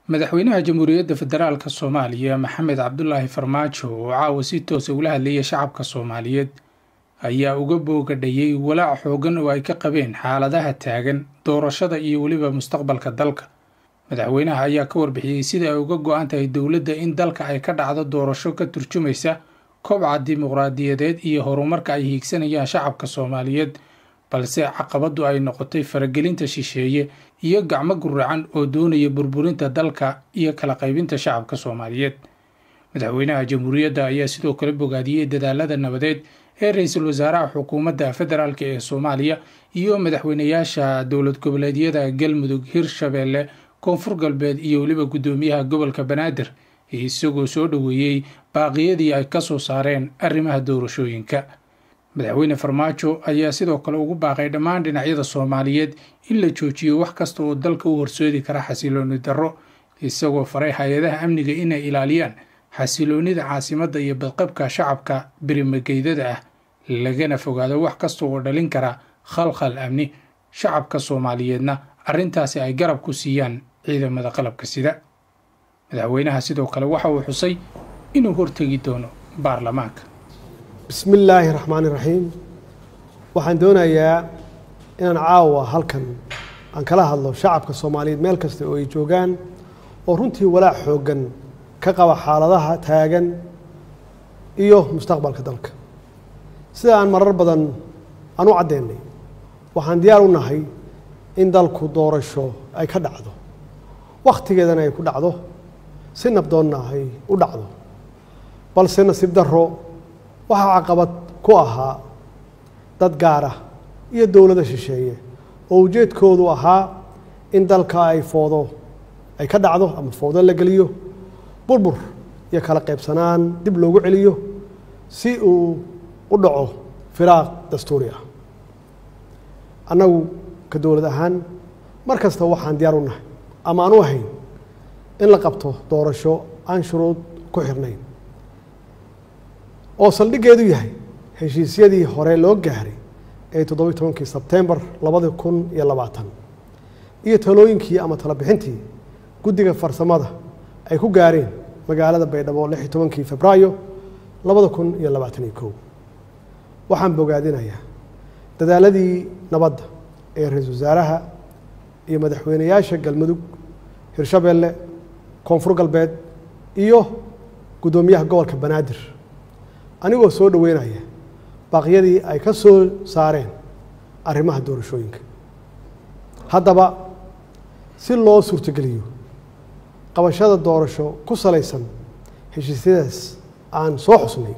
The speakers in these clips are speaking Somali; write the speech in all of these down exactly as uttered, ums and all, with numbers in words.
madaxweynaha jamhuuriyadda federaalka Soomaaliya Maxamed Cabdullaahi Farmajo oo caawa si toos ah ula hadlayay shacabka Soomaaliyeed ayaa uga boogadhayay walaac xoogan oo ay ka qabeen xaaladaha taagan doorashada iyo waliba mustaqbalka dalka. madaxweynaha ayaa ka warbixiyay sida ay uga go'an tahay dawladda in dalka ay ka dhacdo doorasho ka turjumaysa kobaca dimuqraadiyadeed iyo horumarka ay hiigsanayaan shacabka Soomaaliyeed, balse caqabadu ay noqotay faragelinta shisheeye iyo gacmo guracan oo doonaya burburinta dalka iyo kala qaybinta shacabka Soomaaliyeed. madaxweynaha jamhuuriyadda ayaa sidoo kale bogaadiyay dadaalada nabadeed ee ra'iisul wasaaraha xukuumadda federaalka ee Soomaaliya iyo madaxweynayaasha dowlad goboleedyada Galmudug, Hirshabelle, Koonfur Galbeed iyo waliba gudoomiyaha gobolka Banaadir, isagoo soo dhaweeyay baaqyadii ay ka soo saareen arrimaha doorashooyinka. madaxweyne Farmaajo ayaa sidoo kale ugu baaqay dhammaan dhinacyada Soomaaliyeed in la joojiyo wax kasta oo dalka u horseedi kara xasilooni darro, isagoo faray hay'adaha amniga inay ilaaliyaan xasiloonida caasimadda iyo badqabka shacabka birimageydada ah, lagana fogaado wax kasta oo dhalin kara khalkhal amni. shacabka Soomaaliyeedna arrintaasi ay garab ku siiyaan ciidamada qalabka sida. madaxweynaha sidoo kale waxa uu xusay inuu hortagi doono baarlamaanka. بسم الله الرحمن الرحيم. waxaan doonayaa inaan caawa halkan aan kala hadlo shacabka Soomaaliyeed meel kasta oo ay joogaan oo runtii walaac xoogan ka qaba xaaladaha taagan iyo mustaqbalka dalka. sida aan marar badan aan u cadeynay, waxaan diyaar u nahay in dalku doorasho ay ka dhacdo, waqtigeedana ay ku dhacdo, si nabdoonna ay u dhacdo. balse nasiib darro waxaa caqabad ku ahaa dad gaar ah iyo dowladda shisheeye oo ujeedkoodu ahaa in dalka ay foodo ay ka dhacdo ama foodo la geliyo, burbur iyo kala qaybsanaan dib loogu celiyo si uu u dhaco firaaq dastuuri ah. annagu ka dowlad ahaan mar kasta waxaan diyaar u nahay ama aan u ahayn in la qabto doorasho aan shuruud ku xirnayn oo saldhiggeedu yahay heshiisyadii hore loo gaaray ee toddoba iyo tobankii Sebtembar labada kun iyo labaatan iyo talooyinkii ama talo bixintii guddiga farsamada ay ku gaareen magaalada Baydhabo lix iyo tobankii Febraayo labada kun iyo labaatan iyo kow. waxaan bogaadinayaa dadaaladii nabadda ee ra'iisul wasaaraha iyo madaxweynayaasha Galmudug, Hirshabelle, Koonfur Galbeed iyo gudoomiyaha gobolka Banaadir, anigoo soo dhaweynaya baaqyadii ay ka soo saareen arrimaha doorashooyinka. haddaba si loo suurtageliyo qabashada doorasho ku salaysan heshiisyadaas aan soo xusnay,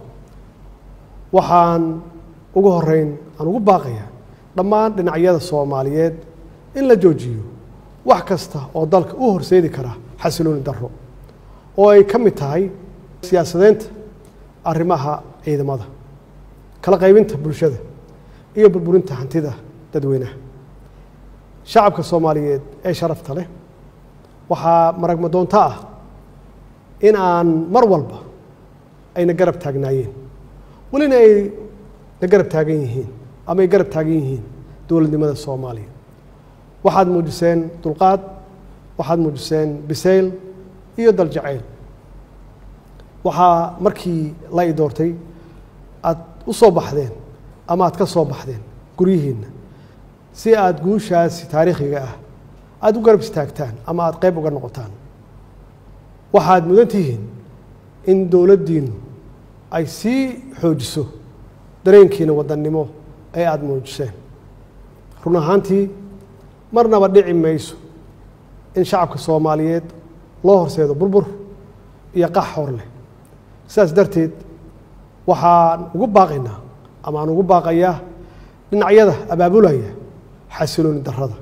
waxaan ugu horeyn aan ugu baaqayaa dhammaan dhinacyada Soomaaliyeed in la joojiyo wax kasta oo dalka u horseedi kara xasilooni darro oo ay ka mid tahay siyaasadeynta arrimaha ciidamada, kala qaybinta bulshada iyo burburinta hantida dadweynaha. shacabka Soomaaliyeed ee sharafta leh waxaa maragma doonta ah in aan mar walba ayna garab taagnaayeen, welina ay na garab taagan yihiin ama ay garab taagan yihiin dowladnimada Soomaaliya. waxaad muujiseen dulqaad, waxaad muujiseen bisayl iyo dal jacayl. waxaa markii la i doortay aad u soo baxdeen ama aad ka soo baxdeen guryihiinna si aad guushaasi taariikhiga ah aad u garab istaagtaan ama aad qayb uga noqotaan. waxaad mudan tihiin in dowladdiinu ay sii xoojiso dareenkiina wadannimo ee aad muujiseen. run ahaantii marnaba dhici mayso in shacabka Soomaaliyeed loo horseedo burbur iyo qax hor leh. sidaas darteed waxaan ugu baaqaynaa ama aan ugu baaqayaa dhinacyada abaabulaya xasilooni darrada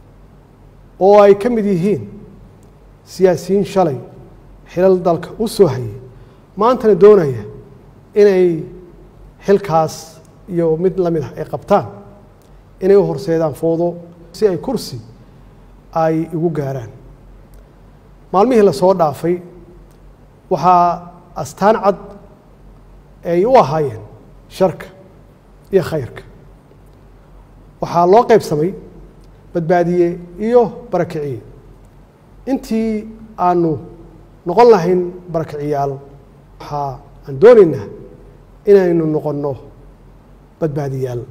oo ay ka mid yihiin siyaasiyiin shalay xilal dalka u soo hayay, maantana doonaya inay xilkaas iyo mid la mid ah ay qabtaan, inay u horseedaan foodo si ay kursi ay ugu gaaraan. maalmihii la soo dhaafay waxaa astaan cad ay u ahaayeen sharka iyo khayrka. waxaa loo qaybsamay badbaadiye iyo barakiciye. intii aanu noqon lahayn barakaciyaal waxaa aan doonaynaa inaynu noqonno badbaadiyaal.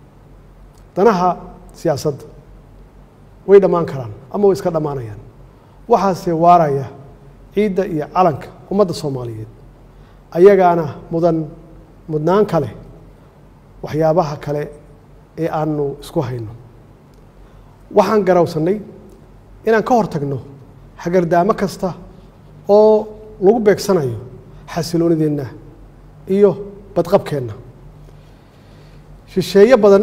danaha siyaasadda way dhammaan karaan ama way iska dhammaanayaan, waxaase waaraya ciidda iyo calanka ummadda Soomaaliyeed, ayagaana mudan mudnaan kale waxyaabaha kale ee aanu isku hayno. waxaan garawsanay inaan ka hortagno hagardaamo kasta oo lagu beegsanayo xasiloonideenna iyo badqabkeenna. shisheeye badan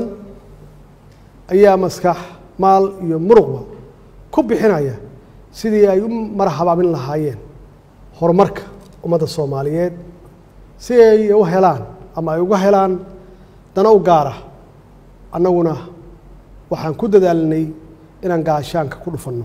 ayaa maskax, maal iyo muruqba ku bixinaya sidii ay u marhabaabin lahaayeen horumarka ummadda Soomaaliyeed, si ay u helaan ama ay uga helaan dana u gaara. annaguna waxaan ku dadaalnay inaan gaashaanka ku dhufanno.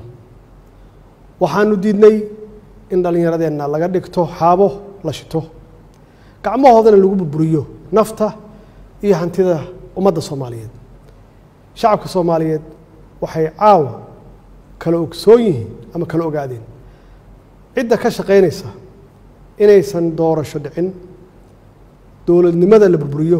waxaanu diidnay in dhallinyaradeenna laga dhigto xaabo la shito, gacmahoodana lagu burburiyo nafta iyo hantida ummadda Soomaaliyeed. shacabka Soomaaliyeed waxay caawa kala ogsoon yihiin ama kala ogaadeen cidda ka shaqaynaysa inaysan doorasho dhicin, dowladnimada la burburiyo,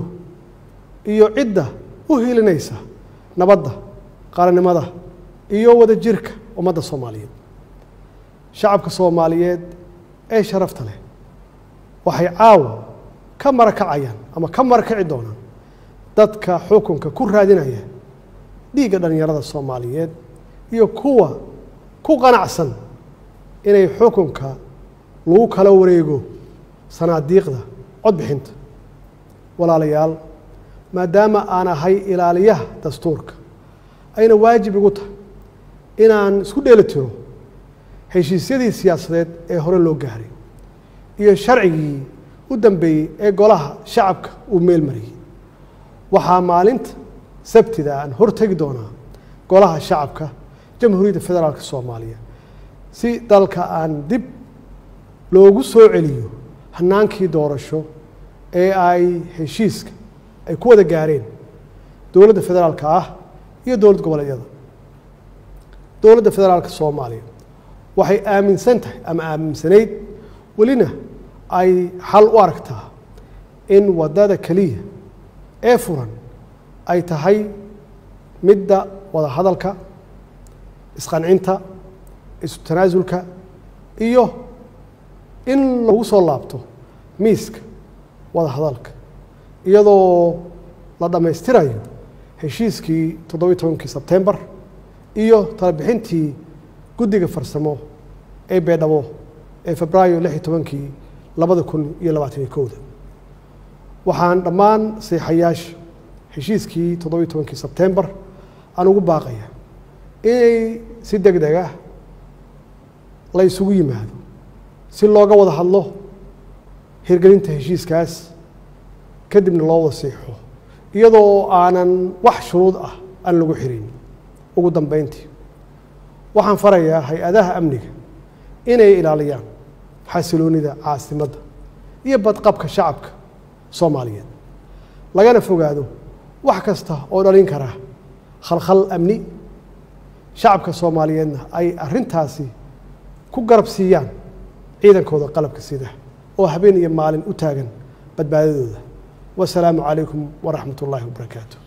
iyo cidda u hiilinaysa nabadda, qaranimada iyo wada jirka ummadda Soomaaliyeed. shacabka Soomaaliyeed ee sharafta leh waxay caawa ka marakacayaan ama ka marakaci doonaan dadka xukunka ku raadinaya dhiigga dhallinyarada Soomaaliyeed iyo kuwa ku qanacsan inay xukunka lagu kala wareego sanaadiiqda codbixinta. walaalayaal, maadaama aan ahay ilaaliyaha dastuurka, ayna waajib igu tahay inaan isku dheelitiro heshiisyadii siyaasadeed ee hore loo gaaray iyo sharcigii u dambeeyey ee golaha shacabka uu meel mariyey. waxaa maalinta sabtida aan hortegi doonaa golaha shacabka jamhuuriyadda federaalka Soomaaliya si dalka aan dib loogu soo celiyo hanaankii doorasho ee ay heshiiska ay ku wada gaareen dowladda federaalka ah iyo dowlad goboleedyada. dowladda federaalka Soomaaliya waxay aaminsan tahay ama aaminsanayd welina ay xal u aragtaa in wadada kaliya ee furan ay tahay midda wada hadalka, isqancinta, isu tanaasulka iyo in lagu soo laabto miiska wada hadalka, iyadoo la dhammaystirayo heshiiskii toddoba iyo tobankii Sebtembar iyo talabixintii guddiga farsamo ee Beedhabo ee Febraayo lix iyo tobankii labada kun iyo labaatan iyo kowda. waxaan dhammaan saxiixayaasha heshiiskii toddoba iyo tobankii Sebtembar aan ugu baaqaya inay si degdeg ah la isugu yimaado si looga wada hadlo hirgelinta heshiiskaas, kadibna loo wada saxiixo iyadoo aanan wax shuruud ah aan lagu xirin. ugu dambeyntii, waxaan farayaa hay-adaha amniga inay ilaaliyaan xasiloonida caasimadda iyo badqabka shacabka Soomaaliyeed, lagana fogaado wax kasta oo dhalin kara khalkhal amni. shacabka Soomaaliyeedna ay arrintaasi ku garab siiyaan ciidankooda qalabka sida oo habeen iyo maalin u taagan badbaadadooda. wasalaamu calaykum waraxmat ullaahi wabarakaatu.